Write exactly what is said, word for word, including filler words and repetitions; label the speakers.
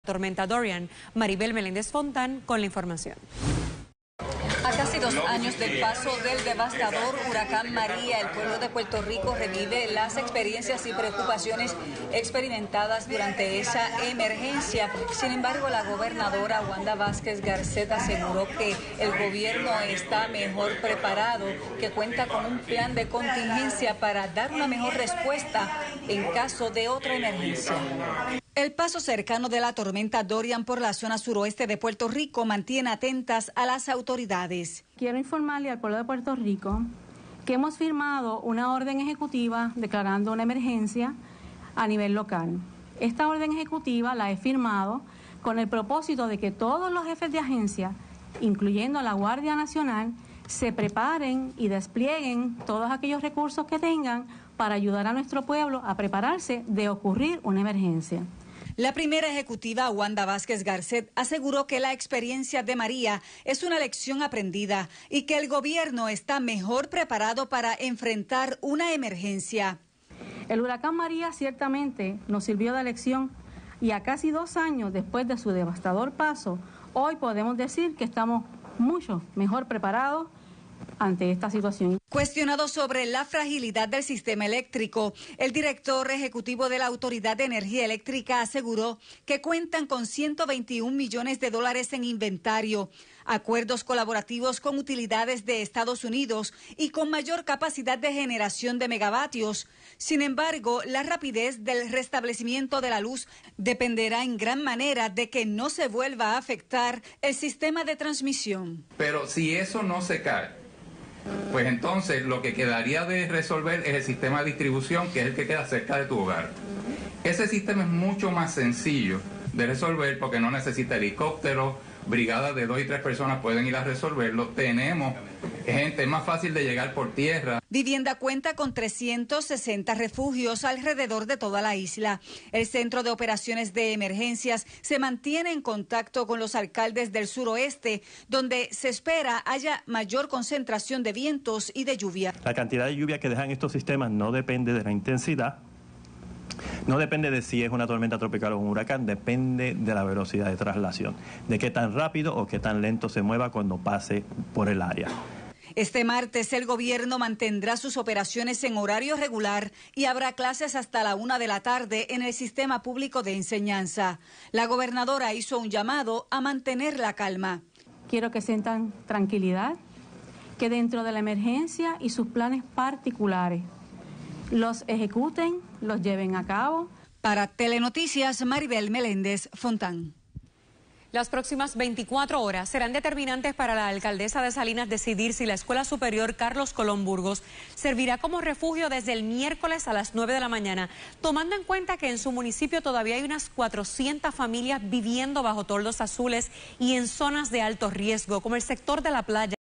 Speaker 1: Tormenta Dorian. Maribel Meléndez Fontán con la información.
Speaker 2: A casi dos años del paso del devastador huracán María, el pueblo de Puerto Rico revive las experiencias y preocupaciones experimentadas durante esa emergencia. Sin embargo, la gobernadora Wanda Vázquez Garcet aseguró que el gobierno está mejor preparado, que cuenta con un plan de contingencia para dar una mejor respuesta en caso de otra emergencia. El paso cercano de la tormenta Dorian por la zona suroeste de Puerto Rico mantiene atentas a las autoridades.
Speaker 3: Quiero informarle al pueblo de Puerto Rico que hemos firmado una orden ejecutiva declarando una emergencia a nivel local. Esta orden ejecutiva la he firmado con el propósito de que todos los jefes de agencia, incluyendo la Guardia Nacional, se preparen y desplieguen todos aquellos recursos que tengan para ayudar a nuestro pueblo a prepararse de ocurrir una emergencia.
Speaker 2: La primera ejecutiva, Wanda Vázquez Garcet, aseguró que la experiencia de María es una lección aprendida y que el gobierno está mejor preparado para enfrentar una emergencia.
Speaker 3: El huracán María ciertamente nos sirvió de lección y a casi dos años después de su devastador paso, hoy podemos decir que estamos mucho mejor preparados ante esta situación.
Speaker 2: Cuestionado sobre la fragilidad del sistema eléctrico, el director ejecutivo de la Autoridad de Energía Eléctrica aseguró que cuentan con ciento veintiún millones de dólares en inventario, acuerdos colaborativos con utilidades de Estados Unidos y con mayor capacidad de generación de megavatios. Sin embargo, la rapidez del restablecimiento de la luz dependerá en gran manera de que no se vuelva a afectar el sistema de transmisión.
Speaker 4: Pero si eso no se cae, pues entonces lo que quedaría de resolver es el sistema de distribución, que es el que queda cerca de tu hogar. Ese sistema es mucho más sencillo de resolver porque no necesita helicóptero, brigadas de dos y tres personas pueden ir a resolverlo. Tenemos gente, es más fácil de llegar por tierra.
Speaker 2: Vivienda cuenta con trescientos sesenta refugios alrededor de toda la isla. El Centro de Operaciones de Emergencias se mantiene en contacto con los alcaldes del suroeste, donde se espera haya mayor concentración de vientos y de lluvia.
Speaker 5: La cantidad de lluvia que dejan estos sistemas no depende de la intensidad, no depende de si es una tormenta tropical o un huracán, depende de la velocidad de traslación, de qué tan rápido o qué tan lento se mueva cuando pase por el área.
Speaker 2: Este martes el gobierno mantendrá sus operaciones en horario regular y habrá clases hasta la una de la tarde en el sistema público de enseñanza. La gobernadora hizo un llamado a mantener la calma.
Speaker 3: Quiero que sientan tranquilidad, que dentro de la emergencia y sus planes particulares los ejecuten, los lleven a cabo.
Speaker 2: Para Telenoticias, Maribel Meléndez Fontán.
Speaker 1: Las próximas veinticuatro horas serán determinantes para la alcaldesa de Salinas decidir si la Escuela Superior Carlos Colón Burgos servirá como refugio desde el miércoles a las nueve de la mañana, tomando en cuenta que en su municipio todavía hay unas cuatrocientas familias viviendo bajo toldos azules y en zonas de alto riesgo, como el sector de la playa.